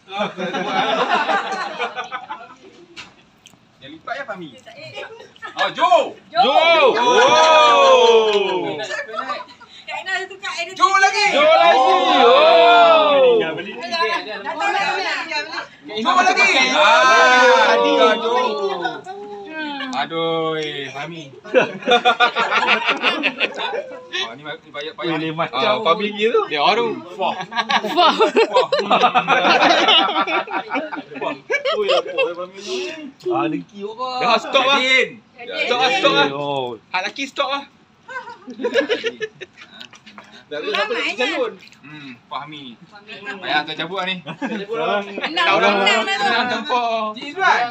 Yang lipat ya Fahmi. Oh, Jo. Jo. Kak Ina tu Kak Ina. Jo lagi. Jo lagi. Oh. Jo lagi. Tiga Jo. Aduh, Fahmi. Ni payah. Ini macam Fahmi gitu. Dia orang. Wah. Oi, apa Fahmi ni? Dengki apa? Dah stop lah. Stop lah. Oh. Hak laki stop lah. Dah siapa nak calon? Fahmi. Payah tu cabut lah ni. Tahu dah. Senang tempoh. Jizwan.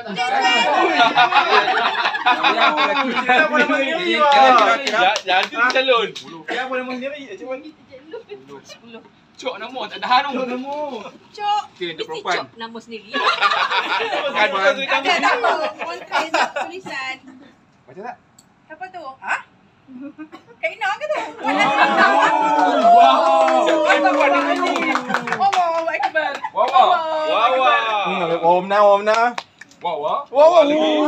Jadi calon. Dia boleh mahu sendiri. Cuba. Cok nama tak tahan tu. Cok. Okay, untuk Mesti perempuan. Cok nama sendiri. Kan Ada nama. Kontrak tulisan. Baca tak? Siapa tu? Ha? Kak Ina ke tu? Allahu Akbar. Wawa.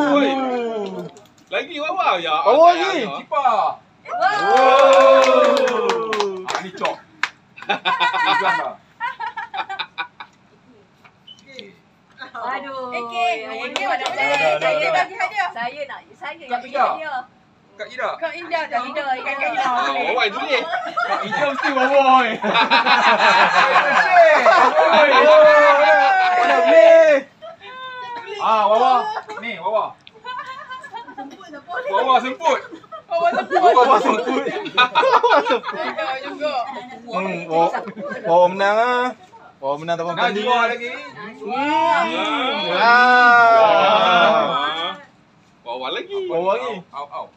Lagi wawa ya. Wawa lagi. Kipas. Ni cok. Jizwan dah. Aduh. Okey, saya bagi hadiah. Saya yang bagi hadiah. Kak Ida. Kak Ida dah. Kak Ida. Wawa tulis. Kak Ida mesti wawa. Mana boleh? Wawa. Ni, Wawa. Wawa semput. Wawa semput. Juga. Wawa menang ah. Wawa menang tak apa Najwa lagi. Wawa lagi. Wawa lagi. Au.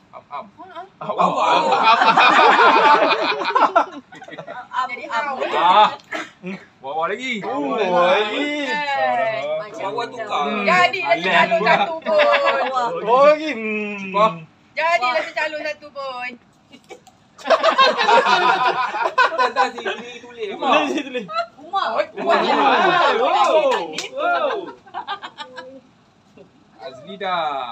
Jadi au. Wawa lagi. Wawa lagi. Wawa tukar. Jadilah calon satu pun. Wawa lagi. Jadilah calon satu pun. Tak sini tulis. Tulis. Umar. Azlida.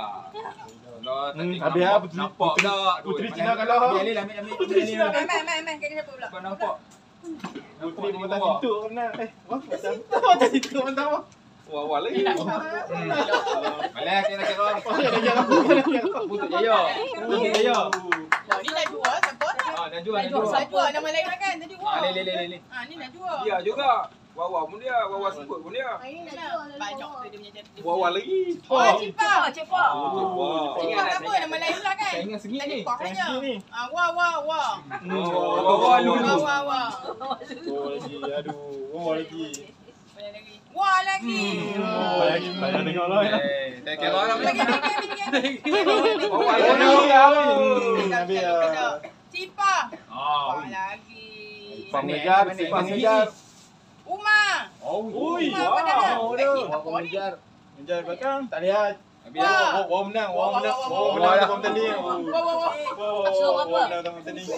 Habis apa tu? Nampak tak? Puteri Cina kalah. Ambil. Main. Kak Ina siapa pula? Kau nampak? Puteri pemenang situ menang. Macam situ menang apa? Wawa lagi. Malah kita nak kira. Putut Jaya. Ni Najwa siapa? Najwa nama lain kan? Najwa. Le. Ni Najwa. Dia juga. Wawa pun dia, Wawa sebut pun dia. Banyak tu dia punya jadi. Wawa lagi. Cepat. Wah. Cepat apa nama lain pula kan? Saya ingat segi ni. Sini ni. Wah. Wawa lu. Wah. Oh lagi. Aduh. Wawa lagi. Wah lagi. Saya tengok lah. Tak kira orang lagi. Wawa lagi. Cipa. Wah lagi. Simpang ngejar. Umar. Ui. Umar pada Mengejar belakang. Tak lihat. Habis Wawa menang. Wawa menang dalam tanding. Wah. Wawa menang dalam tanding.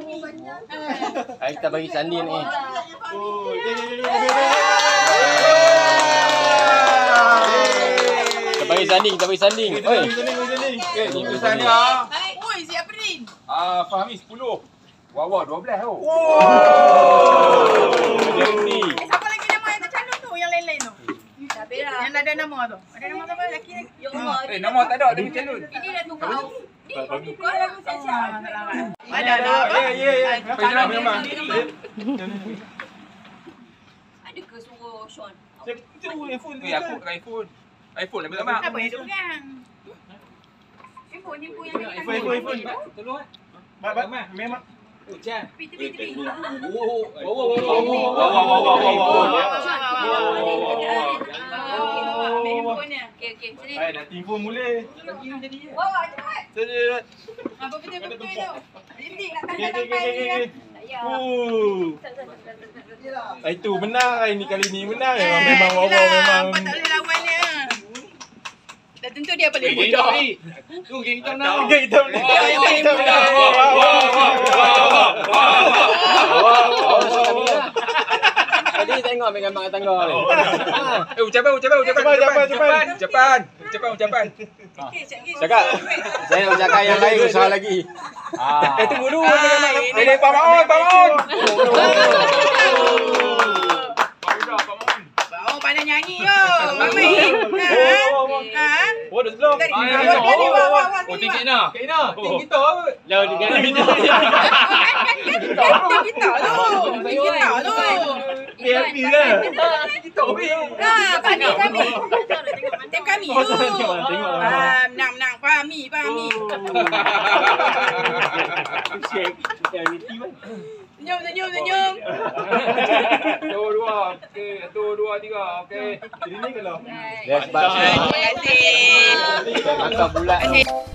Kita bagi sandi ni. Kita bagi sanding. Oi. ni tulisan dia. Oi, siap Rin. Fahmi 10. Wawa 12 tu. Jadi. Siapa lagi nama yang tercalon tu? Yang lain-lain tu? Yang ada nama tu? Ada nama apa? Laki lagi? Nama tak ada, dia calon. Ini dah tukar. Ni dah tukar lagu siap-siap. Ada Ya. Penjelah memang. Ada ke suruh Sean? Itu iPhone tu. Aku pakai iPhone. iPhone lebih lama. Apa yang tu kan? Iphone yang iPhone. Tolong eh. Memang. Pitri. Okey, sini. Dah timbul mula. Wah, cepat. Cepat. Apa betul-betul tu? Rindik nak Okey. tangkap ni. Itu menang kali ni menang. Memang Wawa memang. Apa tak boleh lawan dia. Dah tentu dia paling Kita bodoh. ni. Tu geng kita menang. Kita menang. Tadi Ni tengok pegang mak tangga ni. Ucapan. Cakap. Saya nak cakap yang lain usah lagi. Tunggu dulu. Ini Pak Maun. Bau pada nyanyi yo. Mami. Oh, dah belum. Oh, tinggi nak. Tinggi tu. Jauh juga. Tinggi tak tu. Happy lah. Kami. Tengok kami tu. Menang. Pahami. Shake. Reality kan. Senyum. Tu dua, tiga. Okey. Jadi ni kalau. Yes, bye. Terima kasih. Makan bulat.